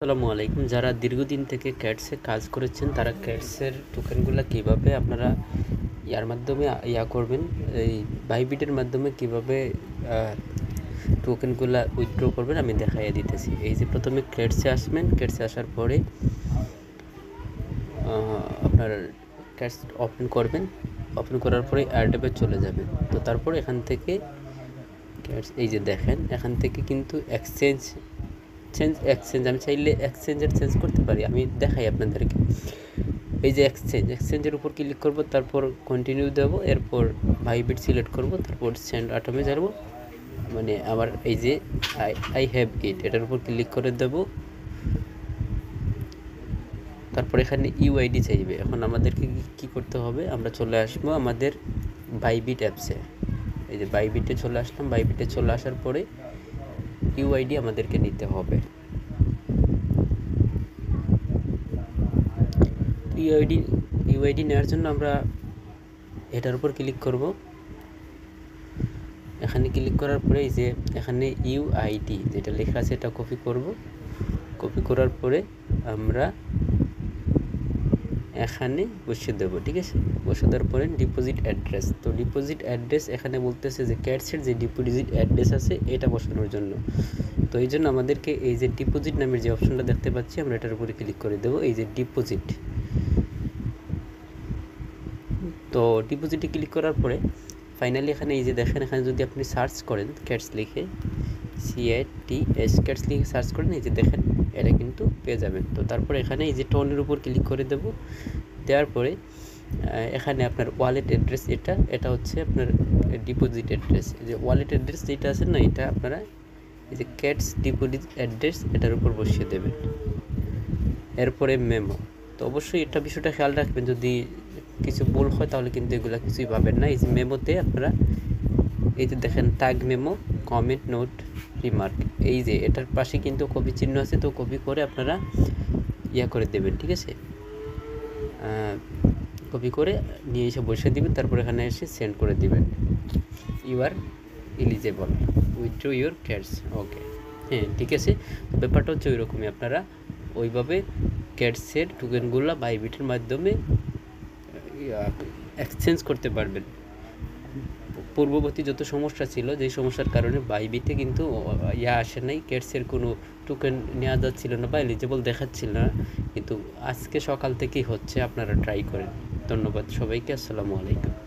আসসালামু আলাইকুম। যারা দীর্ঘদিন থেকে ক্যাটসে কাজ করেছেন তারা ক্যাটসের টোকেনগুলো কিভাবে আপনারা ইয়ার মাধ্যমে করবেন, এই বাইবিটের মাধ্যমে কিভাবে টোকেনগুলো উইথড্র করবেন আমি দেখাইয়া দিতেছি। এই যে প্রথমে ক্যাটসে আসবেন, ক্যাটসে আসার পরে আপনার ক্যাটস ওপেন করবেন, ওপেন করার পরে এয়ারট্যাপে চলে যাবেন। তো তারপর এখান থেকে ক্যাটস এই যে দেখেন, এখান থেকে কিন্তু এক্সচেঞ্জ আমি চাইলে এক্সচেঞ্জের চেঞ্জ করতে পারি, আমি দেখাই আপনাদেরকে। এই যে এক্সচেঞ্জের উপর ক্লিক করব, তারপর কন্টিনিউ দেব, এরপর বাইবিট সিলেক্ট করব, তারপর সেন্ড অটোমে যাব, মানে আবার এই যে আই হ্যাভ ইট এটার উপর ক্লিক করে দেব। তারপর এখানে ইউআইডি চাইবে। এখন আমাদেরকে কি করতে হবে, আমরা চলে আসবো আমাদের বাইবিট অ্যাপসে। এই যে বাইবিটে চলে আসলাম, বাইবিটে চলে আসার পরে ইউআইডি আমাদেরকে নিতে হবে। ইউআইডি নেওয়ার জন্য আমরা এটার উপর ক্লিক করব। এখানে ক্লিক করার পরে এই যে এখানে ইউআইডি যেটা লেখা আছে এটা কপি করব। কপি করার পরে আমরা এখানে বসিয়ে দেবো, ঠিক আছে। বসিয়ে দেওয়ার পরে ডিপোজিট অ্যাড্রেস, তো ডিপোজিট অ্যাড্রেস এখানে বলতেছে যে ক্যাটসের যে ডিপোজিট অ্যাড্রেস আছে এটা বসানোর জন্য। তো এই জন্য আমাদেরকে এই যে ডিপোজিট নামের যে অপশনটা দেখতে পাচ্ছি আমরা এটার উপরে ক্লিক করে দেবো, এই যে ডিপোজিট। তো ডিপোজিটে ক্লিক করার পরে ফাইনালি এখানে এই যে দেখেন, এখানে যদি আপনি সার্চ করেন ক্যাটস লিখে CATS ক্যাটস লিখে সার্চ করেন, এই যে দেখেন এটা কিন্তু পেয়ে যাবেন। তো তারপরে এখানে এই যে টোনের উপর ক্লিক করে দেব। দেওয়ার পরে এখানে আপনার ওয়ালেট অ্যাড্রেস এটা হচ্ছে আপনার ডিপোজিট অ্যাড্রেস। যে ওয়ালেট অ্যাড্রেস যেটা আছে না, এটা আপনারা এই যে ক্যাটস ডিপোজিট অ্যাড্রেস এটার উপর বসিয়ে দেবেন। এরপরে মেমো, তো অবশ্যই এটা বিষয়টা খেয়াল রাখবেন, যদি কিছু ভুল হয় তাহলে কিন্তু এগুলো কিছুই পাবেন না। এই যে মেমোতে আপনারা এই যে দেখেন tag memo, comment, note, remark, এই যে এটার পাশে কিন্তু কপি চিহ্ন আছে, তো কপি করে আপনারা করে দেবেন, ঠিক আছে। কপি করে নিয়ে এসে বসে দিবেন, তারপর এখানে এসে সেন্ড করে দিবেন। You are eligible withdraw your cats. Okay, হ্যাঁ ঠিক আছে। তো ব্যাপারটা হচ্ছে ওই রকমই, আপনারা ওইভাবে ক্যাটসের টোকেনগুলো বাইবিটের মাধ্যমে এক্সচেঞ্জ করতে পারবেন। পূর্ববর্তী যত সমস্যা ছিল, যেই সমস্যার কারণে বাইবিটে কিন্তু আসে নাই, ক্যাটসের কোনো টোকেন নেওয়া যাচ্ছিল না বা এলিজেবল দেখাচ্ছিল না, কিন্তু আজকে সকাল থেকেই হচ্ছে। আপনারা ট্রাই করেন। ধন্যবাদ সবাইকে। আসসালামু আলাইকুম।